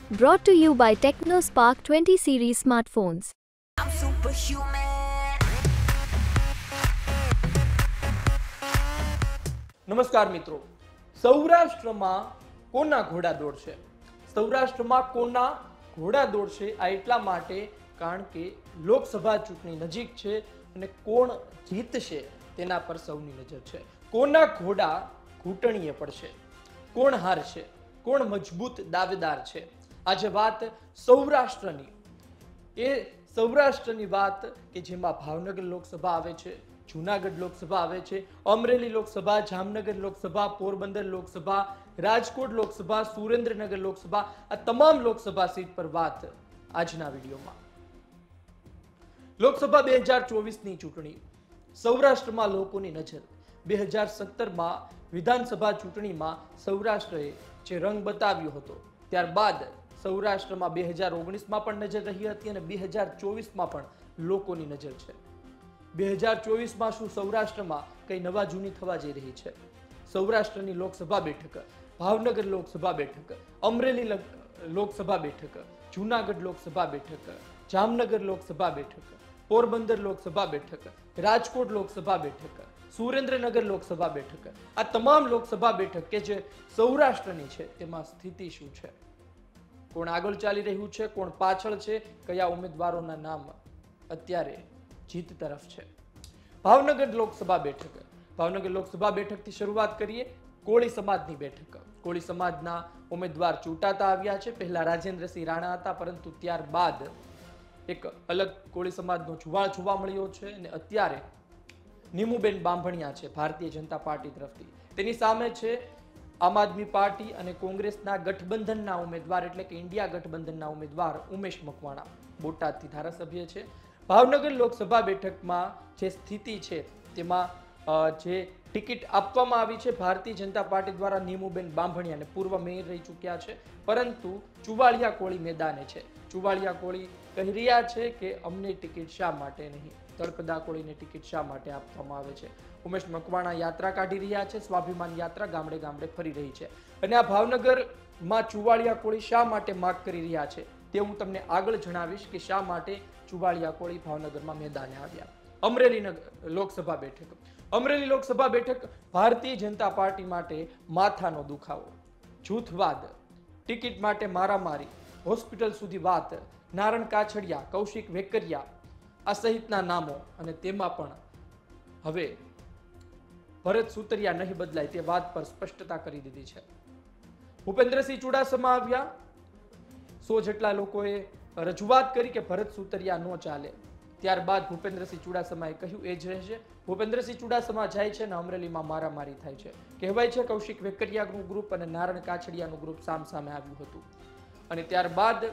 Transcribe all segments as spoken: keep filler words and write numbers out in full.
Brought to you by TechnoSpark twenty series smartphones. I'm superhuman. નમસ્કાર મિત્રો, સૌરાષ્ટ્રમાં કોના ઘોડા દોડશે? સૌરાષ્ટ્રમાં કોના ઘોડા દોડશે આ એટલા માટે કારણ કે લોકસભા ચૂંટણી નજીક છે અને કોણ જીતશે તેના પર સૌની નજર છે. કોના ઘોડા ઘૂંટણીએ પડશે, કોણ હારશે, કોણ મજબૂત દાવેદાર છે? આજે વાત સૌરાષ્ટ્રની, એ સૌરાષ્ટ્રની વાત કે જેમાં ભાવનગર લોકસભા આવે છે, જૂનાગઢ લોકસભા આવે છે, અમરેલી લોકસભા, જામનગર લોકસભા, પોરબંદર લોકસભા, રાજકોટ લોકસભા, સુરેન્દ્રનગર લોકસભા, આ તમામ લોકસભા સીટ પર વાત આજના વિડીયોમાં. લોકસભા બે હજાર ચોવીસની ચૂંટણી, સૌરાષ્ટ્રમાં લોકોની નજર. બે હજાર સત્તરમાં વિધાનસભા ચૂંટણીમાં સૌરાષ્ટ્રએ જે રંગ બતાવ્યો હતો, ત્યારબાદ સૌરાષ્ટ્રમાં બે હજાર ઓગણીસમાં પણ નજર રહી હતી અને બે હજાર ચોવીસમાં પણ લોકોની નજર છે. બે હજાર ચોવીસમાં શું સૌરાષ્ટ્રમાં કઈ નવા જૂની થવા જઈ રહી છે? સૌરાષ્ટ્રની લોકસભા બેઠક, ભાવનગર લોકસભા બેઠક, અમરેલી લોકસભા બેઠક, જૂનાગઢ લોકસભા બેઠક, જામનગર લોકસભા બેઠક, પોરબંદર લોકસભા બેઠક, રાજકોટ લોકસભા બેઠક, સુરેન્દ્રનગર લોકસભા બેઠક, આ તમામ લોકસભા બેઠક કે જે સૌરાષ્ટ્રની છે તેમાં સ્થિતિ શું છે? કોણ આગળ ચાલી રહ્યું છે, કોણ પાછળ છે, કયા ઉમેદવારોના નામ અત્યારે જીત તરફ છે? ભાવનગર લોકસભા બેઠક, ભાવનગર લોકસભા બેઠકથી શરૂઆત કરીએ. કોળી સમાજની બેઠક, કોળી સમાજના ઉમેદવાર ચૂંટાતા આવ્યા છે. પહેલા રાજેન્દ્રસિંહ રાણા હતા, પરંતુ ત્યારબાદ એક અલગ કોળી સમાજનો જુવાળ જોવા મળ્યો છે અને અત્યારે નીમુબેન બાંભણિયા છે ભારતીય જનતા પાર્ટી તરફથી. તેની સામે છે આમ આદમી પાર્ટી અને કોંગ્રેસના ગઠબંધનના ઉમેદવાર એટલે કે ઇન્ડિયા ગઠબંધનના ઉમેદવાર ઉમેશ મકવાણા, બોટાદથી ધારાસભ્ય છે. ભાવનગર લોકસભા બેઠકમાં જે સ્થિતિ છે તેમાં જે ટિકિટ આપવામાં આવી છે ભારતીય જનતા પાર્ટી દ્વારા નીમુબેન બાંભણિયાને, પૂર્વ મેયર રહી ચૂક્યા છે, પરંતુ ચુવાળિયા કોળી મેદાને છે. ચુવાળિયા કોળી કહી રહ્યા છે કે અમને ટિકિટ શા માટે નહીં, તળપદા કોળીને ટિકિટ શા માટે આપવામાં આવે છે? ઉમેશ મકવાણા યાત્રા કાઢી રહ્યા છે, સ્વાભિમાન યાત્રા ગામડે ગામડે ફરી રહી છે. અને આ ભાવનગરમાં ચુવાળિયા કોળી શા માટે માગ કરી રહ્યા છે તે હું તમને આગળ જણાવીશ કે શા માટે ચુવાળિયા કોળી ભાવનગરમાં મેદાને આવ્યા. અમરેલી લોકસભા બેઠક, અમરેલી લોકસભા બેઠક ભારતીય જનતા પાર્ટી માટે માથાનો દુખાવો, જૂથવાદ, ટિકિટ માટે મારામારી, હોસ્પિટલ સુધી વાત, નારણ કાછડિયા, કૌશિક વેકરિયા આ સહિતના નામો, અને તેમાં પણ હવે ભરત સુતરિયા નહીં બદલાય તે વાત પર સ્પષ્ટતા કરી દીધી છે. ભૂપેન્દ્રસિંહ ચુડાસમા આવ્યા, સો જેટલા લોકોએ રજૂઆત કરી કે ભરત સુતરિયા ન ચાલે. ત્યારબાદ ભૂપેન્દ્રસિંહ ચુડાસમાએ કહ્યું એ જ રહેશે. ભૂપેન્દ્રસિંહ ચુડાસમા જાય છે ને અમરેલીમાં મારામારી થાય છે. કહેવાય છે કૌશિક વેકરિયાનું ગ્રુપ અને નારણ કાછડિયાનું ગ્રુપ સામ સામે આવ્યું હતું અને ત્યારબાદ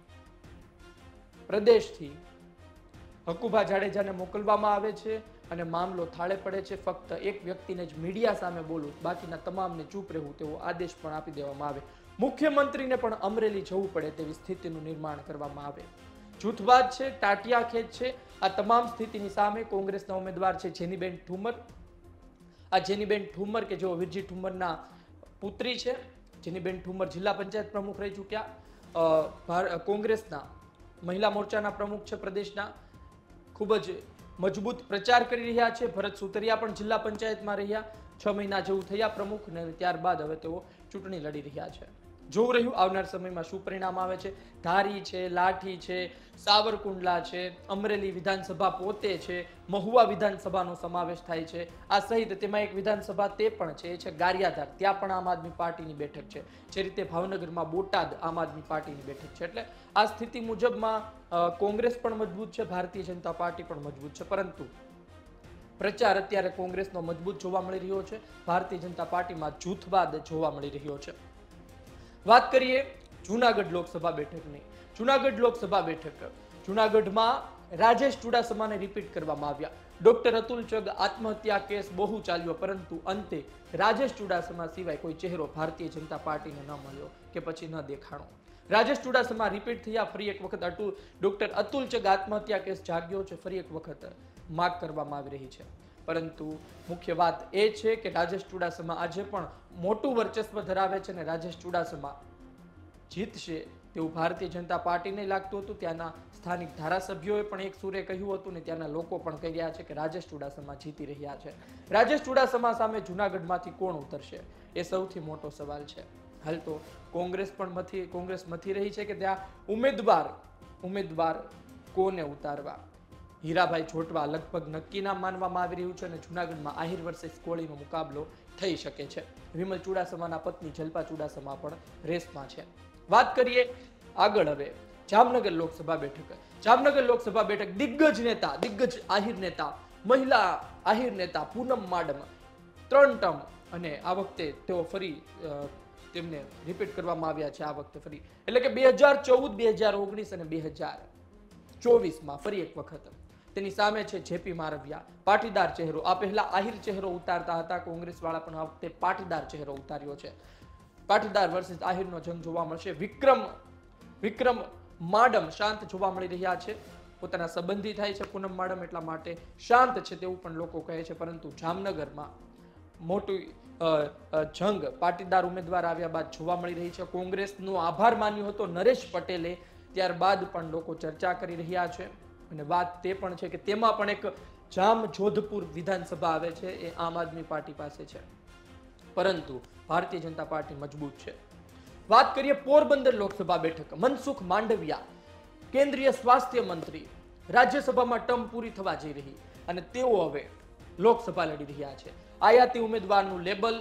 પ્રદેશથી હકુભા જાડેજાને મોકલવામાં આવે છે અને મામલો થાળે પડે છે. ફક્ત એક વ્યક્તિને જ મીડિયા સામે બોલવું, બાકીના તમામને ચૂપ રહેવું તેવો આદેશ પણ આપી દેવામાં આવે. મુખ્યમંત્રીને પણ અમરેલી જવું પડે તેવી સ્થિતિનું નિર્માણ કરવામાં આવે. જૂથવાદ છે, ટાટિયા ખેંચ છે. આ તમામ સ્થિતિની સામે કોંગ્રેસના ઉમેદવાર છે જેનીબેન ઠુમર. આ જેનીબેન ઠુમર કે જેઓ વીરજી ઠુમરના પુત્રી છે. જેનીબેન ઠુમર જિલ્લા પંચાયત પ્રમુખ રહી ચૂક્યા, કોંગ્રેસના મહિલા મોરચાના પ્રમુખ છે પ્રદેશના, ખૂબ જ મજબૂત પ્રચાર કરી રહ્યા છે. ભરત સુતરિયા પણ જિલ્લા પંચાયતમાં રહ્યા, છ મહિના જેવું થયા પ્રમુખ, અને ત્યારબાદ હવે તેઓ ચૂંટણી લડી રહ્યા છે. જોવું રહ્યું આવનાર સમયમાં શું પરિણામ આવે છે. ધારી છે, લાઠી છે, સાવરકુંડલા છે, અમરેલી વિધાનસભા પોતે છે, મહુવા વિધાનસભાનો સમાવેશ થાય છે. આ સહિત તેમાં એક વિધાનસભા તે પણ છે, એ છે ગારિયાધાર, ત્યાં પણ આમ આદમી પાર્ટીની બેઠક છે. જે રીતે ભાવનગરમાં બોટાદ આમ આદમી પાર્ટીની બેઠક છે. એટલે આ સ્થિતિ મુજબમાં કોંગ્રેસ પણ મજબૂત છે, ભારતીય જનતા પાર્ટી પણ મજબૂત છે, પરંતુ પ્રચાર અત્યારે કોંગ્રેસનો મજબૂત જોવા મળી રહ્યો છે, ભારતીય જનતા પાર્ટીમાં જૂથવાદ જોવા મળી રહ્યો છે. વાત કરીએ જૂનાગઢ લોકસભા બેઠકની. જૂનાગઢ લોકસભા બેઠક, જૂનાગઢમાં રાજેશ ચુડાસમાને રિપીટ કરવામાં આવ્યા. ડોક્ટર અતુલ ચગ આત્મહત્યા કેસ બહુ ચાલ્યો, પરંતુ અંતે રાજેશ ચુડાસમા સિવાય કોઈ ચહેરો ભારતીય જનતા પાર્ટીને ન મળ્યો કે પછી ન દેખાણો. રાજેશ ચુડાસમા રિપીટ થયા. ફરી એક વખત અતુલ ડોક્ટર અતુલ ચગ આત્મહત્યા કેસ જાગ્યો છે, ફરી એક વખત માગ કરવામાં આવી રહી છે. પરંતુ મુખ્ય વાત એ છે કે રાજેશ ચુડાસમા આજે પણ મોટું વર્ચસ્વ ધરાવે છે અને રાજેશ ચુડાસમા જીતશે તેવું ભારતીય જનતા પાર્ટીને લાગતું હતું. ત્યાંના સ્થાનિક ધારાસભ્યોએ પણ એક સુરે કહ્યું હતું ને ત્યાંના લોકો પણ કહી રહ્યા છે કે રાજેશ ચુડાસમા જીતી રહ્યા છે. રાજેશ ચુડાસમા સામે જૂનાગઢમાંથી કોણ ઉતરશે એ સૌથી મોટો સવાલ છે. હાલ તો કોંગ્રેસ પણ મથી કોંગ્રેસ મથી રહી છે કે ત્યાં ઉમેદવાર ઉમેદવાર કોને ઉતારવા. હીરાભાઈ જોટવા લગભગ નક્કી નામ માનવામાં આવી રહ્યું છે અને જૂનાગઢમાં આહિર વર્સેસ કોળીનો મુકાબલો થઈ શકે છે. વિમલ ચુડાસમાના પત્ની જલ્પા ચુડાસમા પણ રેસમાં છે. વાત કરીએ આગળ હવે જામનગર લોકસભા બેઠક. જામનગર લોકસભા બેઠક દિગ્ગજ નેતા દિગ્ગજ આહિર નેતા મહિલા આહિર નેતા પૂનમ માડમ ત્રણ ટર્મ અને આ વખતે તેઓ ફરી તેમને રિપીટ કરવામાં આવ્યા છે. આ વખતે ફરી એટલે કે બે હજાર ચૌદ બે હજાર ઓગણીસ અને બે હજાર ચોવીસ માં ફરી એક વખત તેની સામે છે જેપી મારવિયા. પાટીદાર ચહેરો. આ પહેલા આહિર ચહેરો ઉતારતા હતા કોંગ્રેસ વાળા, પણ આ વખતે પાટીદાર ચહેરો ઉતાર્યો છે. પાટીદાર વર્સિસ આહિરનો જંગ જોવા મળશે. વિક્રમ વિક્રમ માડમ શાંત જોવા મળી રહ્યા છે. પોતાના સંબંધી થાય છે પૂનમ માડમ, એટલા માટે શાંત છે તેવું પણ લોકો કહે છે. પરંતુ જામનગરમાં મોટું જંગ પાટીદાર ઉમેદવાર આવ્યા બાદ જોવા મળી રહી છે. કોંગ્રેસનો આભાર માન્યો હતો નરેશ પટેલે, ત્યારબાદ પણ લોકો ચર્ચા કરી રહ્યા છે. અને વાત તે પણ છે કે તેમાં પણ એક જામ જોધપુર વિધાનસભા આવે છે, એ આમ આદમી પાર્ટી પાસે છે, પરંતુ ભારતીય જનતા પાર્ટી મજબૂત છે. વાત કરીએ પોરબંદર લોકસભા બેઠક. મનસુખ માંડવિયા કેન્દ્રીય સ્વાસ્થ્ય મંત્રી, રાજ્યસભામાં ટર્મ પૂરી થવા જઈ રહી અને તેઓ હવે લોકસભા લડી રહ્યા છે. આયાતી ઉમેદવારનું લેબલ,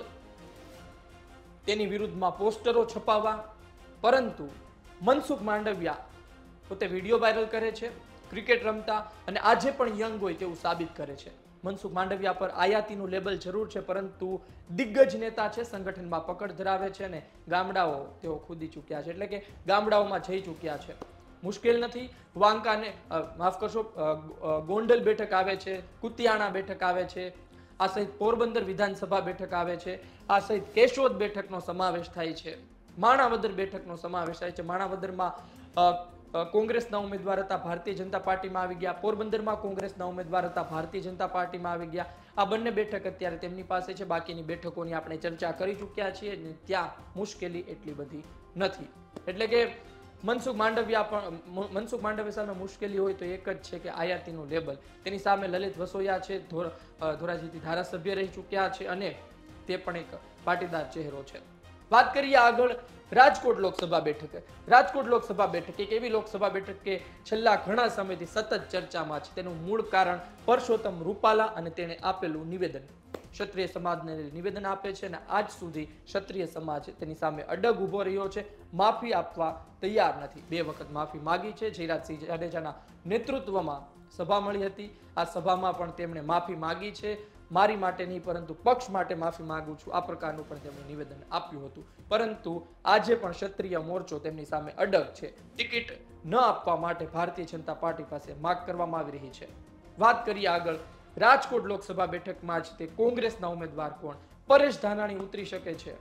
તેની વિરુદ્ધમાં પોસ્ટરો છપાવવા, પરંતુ મનસુખ માંડવિયા પોતે વિડીયો વાયરલ કરે છે ક્રિકેટ રમતા અને આજે પણ યંગ હોય તેવું સાબિત કરે છે. મનસુખ માંડવિયા પર આયાતીનું લેબલ જરૂર છે, પરંતુ દિગ્ગજ નેતા છે, સંગઠનમાં પકડ ધરાવે છે અને ગામડાઓ તેઓ ખુદી ચૂક્યા છે, એટલે કે ગામડાઓમાં જઈ ચૂક્યા છે. મુશ્કેલ નથી. વાંકાને માફ કરશો ગોંડલ બેઠક આવે છે, કુતિયાણા બેઠક આવે છે, આ સહિત પોરબંદર વિધાનસભા બેઠક આવે છે, આ સહિત કેશોદ બેઠકનો સમાવેશ થાય છે, માણાવદર બેઠકનો સમાવેશ થાય છે. માણાવદરમાં કોંગ્રેસના ઉમેદવાર હતા, ભારતીય જનતા પાર્ટીમાં આવી ગયા. પોરબંદરમાં કોંગ્રેસના ઉમેદવાર હતા, ભારતીય જનતા પાર્ટીમાં આવી ગયા. આ બંને બેઠક અત્યારે તેમની પાસે છે. બાકીની બેઠકોની આપણે ચર્ચા કરી ચૂક્યા છીએ અને ત્યાં મુશ્કેલી એટલી બધી નથી. એટલે કે મનસુખ માંડવિયા પણ મનસુખ માંડવિયા સામે મુશ્કેલી હોય તો એક જ છે કે આયાતીનું લેબલ. તેની સામે લલિત વસોયા છે, ધોરાજીથી ધારાસભ્ય રહી ચૂક્યા છે અને તે પણ એક પાટીદાર ચહેરો છે. વાત કરીએ આગળ રાજકોટ લોકસભા બેઠક. રાજકોટ લોકસભા બેઠક એક એવી લોકસભા બેઠક કે છેલ્લા ઘણા સમયથી સતત ચર્ચામાં છે. તેનું મૂળ કારણ પરસોત્તમ રૂપાલા અને તેણે આપેલું નિવેદન. ક્ષત્રિય સમાજને નિવેદન આપે છે અને આજ સુધી ક્ષત્રિય સમાજ તેની સામે અડગ ઉભો રહ્યો છે, માફી આપવા તૈયાર નથી. બે વખત માફી માગી છે. જયરાજસિંહ જાડેજાના નેતૃત્વમાં સભા મળી હતી. આ સભામાં પણ તેમણે માફી માગી છે. મારી માટે નહીં પરંતુ પક્ષ માટે માફી માંગુ છું, આ પ્રકારનું પણ તેમણે નિવેદન આપ્યું હતું. પરંતુ આજે પણ ક્ષત્રિય મોરચો તેમની સામે અડગ છે. ટિકિટ ન આપવા માટે ભારતીય જનતા પાર્ટી પાસે માગ કરવામાં આવી રહી છે. વાત કરીએ આગળ રાજકોટ લોકસભા બેઠકમાં જ તે કોંગ્રેસના ઉમેદવાર કોણ. પરેશ ધાનાણી ઉતરી શકે છે,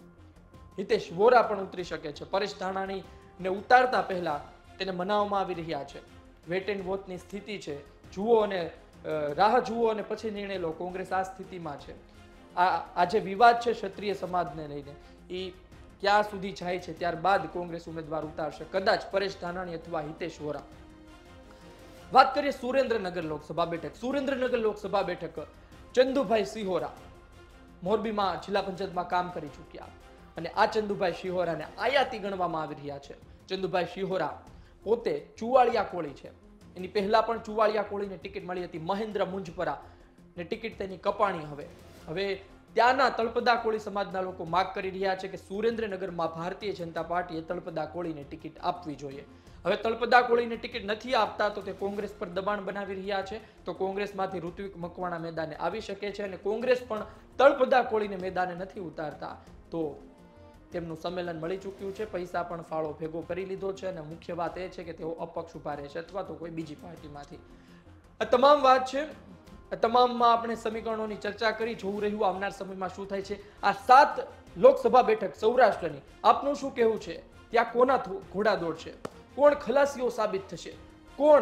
હિતેશ વોરા પણ ઉતરી શકે છે. પરેશ ધાનાણી ને ઉતારતા પહેલા તેને મનાવવામાં આવી રહ્યા છે. વેટ એન્ડ વોચની સ્થિતિ છે, જુઓ અને રાહ જુઓ અને પછી નિર્ણય લો. કોંગ્રેસ આ સ્થિતિમાં છે. આ આજે વિવાદ છે ક્ષત્રિય સમાજને લઈને, એ ક્યાં સુધી જાય છે, ત્યારબાદ કોંગ્રેસ ઉમેદવાર ઉતારશે, કદાચ પરેશ ધાનાણી અથવા હિતેશ વોરા. વાત કરીએ સુરેન્દ્રનગર લોકસભા બેઠક. સુરેન્દ્રનગર લોકસભા બેઠક ચંદુભાઈ સિહોરા મોરબીમાં જિલ્લા પંચાયતમાં કામ કરી ચૂક્યા અને આ ચંદુભાઈ સિહોરાને આયાતી ગણવામાં આવી રહ્યા છે. ચંદુભાઈ સિહોરા પોતે ચુવાળિયા કોળી છે. એની પહેલા પણ ચુવાળિયા કોળીને ટિકિટ મળી હતી. મહેન્દ્ર મુંજપરા ને ટિકિટ તેની કપાણી. હવે હવે ત્યાંના તળપદા કોળી સમાજના લોકો માગ કરી રહ્યા છે કે સુરેન્દ્રનગરમાં ભારતીય જનતા પાર્ટીએ તળપદા કોળીને ટિકિટ આપવી જોઈએ. હવે તળપદા કોળીને ટિકિટ નથી આપતા તો તે કોંગ્રેસ પર દબાણ બનાવી રહ્યા છે. તો કોંગ્રેસમાંથી ઋત્વિક મકવાણા મેદાને આવી શકે છે અને કોંગ્રેસ પણ તળપદા કોળીને મેદાને નથી ઉતારતા તો તેમનું સંમેલન મળી ચૂક્યું છે. પૈસા પણ ફાળો ભેગો કરી લીધો છે અને મુખ્ય વાત એ છે કે તેઓ અપક્ષ ઉભા રહેશે અથવા તો કોઈ બીજી પાર્ટીમાંથી. આ તમામ વાત છે. આ તમામમાં આપણે સમીકરણોની ચર્ચા કરી. જોવું રહ્યું આવનાર સમયમાં શું થાય છે. આ સાત લોકસભા બેઠક સૌરાષ્ટ્રની, આપનું શું કહેવું છે? ત્યાં કોના ઘોડા દોડશે? કોણ ખલાસીઓ સાબિત થશે? કોણ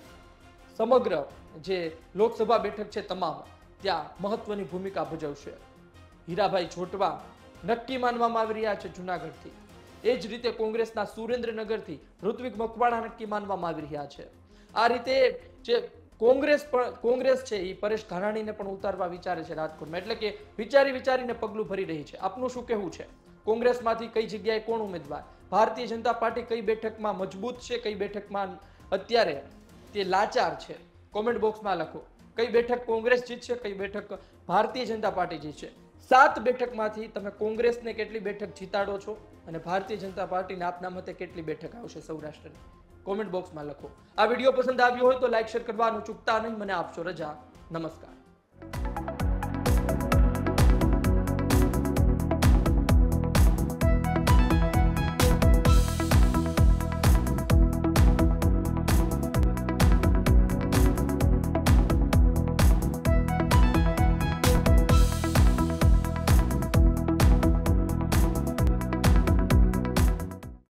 સમગ્ર જે લોકસભા બેઠક છે તમામ ત્યાં મહત્વની ભૂમિકા ભજવશે? હીરાભાઈ જોટવા નક્કી માનવામાં આવી રહ્યા છે જુનાગઢથી. એ જ રીતે કોંગ્રેસના સુરેન્દ્રનગરથી ઋત્વિક મકવાણા નક્કી માનવામાં આવી રહ્યા છે. આ રીતે જે કોંગ્રેસ પણ કોંગ્રેસ છે એ પરેશ ધાનાણીને પણ ઉતારવા વિચારે છે રાજકોટમાં, એટલે કે વિચારી વિચારીને પગલું ભરી રહી છે. આપનું શું કહેવું છે? કોંગ્રેસમાંથી કઈ જગ્યાએ કોણ ઉમેદવાર? ભારતીય જનતા પાર્ટી કઈ બેઠકમાં મજબૂત છે, કઈ બેઠકમાં અત્યારે તે લાચાર છે? કોમેન્ટ બોક્સમાં લખો. કઈ બેઠક કોંગ્રેસ જીતશે, કઈ બેઠક ભારતીય જનતા પાર્ટી જીતશે? સાત બેઠકમાંથી તમે કોંગ્રેસને કેટલી બેઠક જીતાડો છો અને ભારતીય જનતા પાર્ટીને આપના મતે કેટલી બેઠક આવશે સૌરાષ્ટ્રની? કોમેન્ટ બોક્સમાં લખો. આ વિડીયો પસંદ આવ્યો હોય તો લાઈક શેર કરવાનું ચૂકતા નહીં. મને આપશો રજા. નમસ્કાર.